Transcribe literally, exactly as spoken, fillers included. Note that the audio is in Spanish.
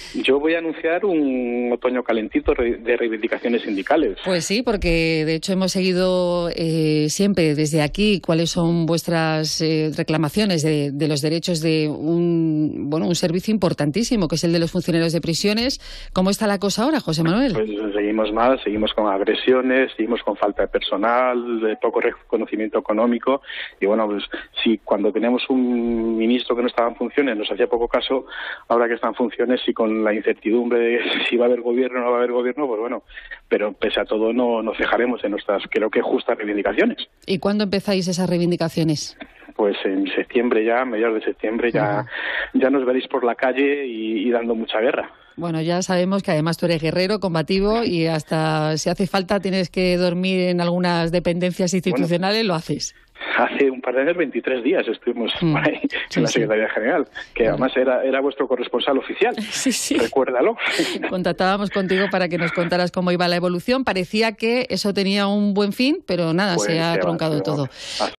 Yo voy a anunciar un otoño calentito de reivindicaciones sindicales. Pues sí, porque de hecho hemos seguido eh, siempre desde aquí cuáles son vuestras eh, reclamaciones de, de los derechos de un bueno un servicio importantísimo, que es el de los funcionarios de prisiones. ¿Cómo está la cosa ahora, José Manuel? Pues seguimos mal, seguimos con agresiones, seguimos con falta de personal, de poco reconocimiento económico. Y bueno, pues si cuando teníamos un ministro que no estaba en funciones nos hacía poco caso, ahora que está en funciones y con la incertidumbre de si va a haber gobierno o no va a haber gobierno, pues bueno, pero pese a todo no nos cejaremos en nuestras, creo que justas reivindicaciones. ¿Y cuándo empezáis esas reivindicaciones? Pues en septiembre ya, a mediados de septiembre, ya, ya nos veréis por la calle y, y dando mucha guerra. Bueno, ya sabemos que además tú eres guerrero, combativo y hasta si hace falta tienes que dormir en algunas dependencias institucionales, bueno, lo haces. Hace un par de años, veintitrés días, estuvimos mm, por ahí sí, en la Secretaría sí. General, que bueno. además era, era vuestro corresponsal oficial. Sí, sí. Recuérdalo. Contactábamos contigo para que nos contaras cómo iba la evolución. Parecía que eso tenía un buen fin, pero nada, pues se ha truncado todo.